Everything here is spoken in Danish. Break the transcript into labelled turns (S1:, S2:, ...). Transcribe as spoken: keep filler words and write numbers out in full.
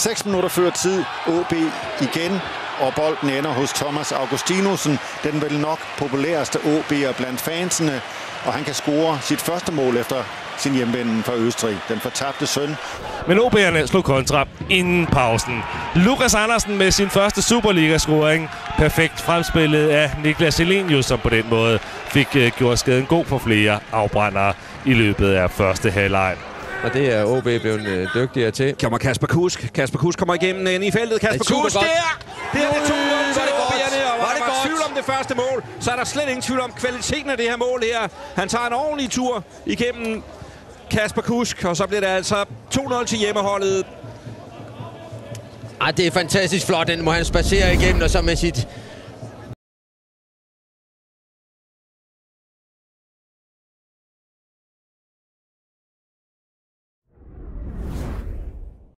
S1: seks minutter før tid. O B igen, og bolden ender hos Thomas Augustinussen. Den vel nok populæreste O B'er blandt fansene, og han kan score sit første mål efter sin hjemvenden fra Østrig. Den fortabte søn.
S2: Men O B'erne slog kontra inden pausen. Lukas Andersen med sin første Superliga-scoring. Perfekt fremspillet af Niklas Elenius, som på den måde fik uh, gjort skaden god for flere afbrændere i løbet af første halvleg.
S3: Og det er O B blevet øh, dygtigere til.
S4: Kommer Kasper Kusk. Kasper Kusk kommer igennem ind i feltet. Kasper Kusk, der! Det er det to mål til O B'erne, og var der var tvivl om det første mål, så er der slet ingen tvivl om kvaliteten af det her mål her. Han tager en ordentlig tur igennem Kasper Kusk, og så bliver det altså to nul til hjemmeholdet.
S3: Ej, det er fantastisk flot, den må han spacere igennem, og så med sit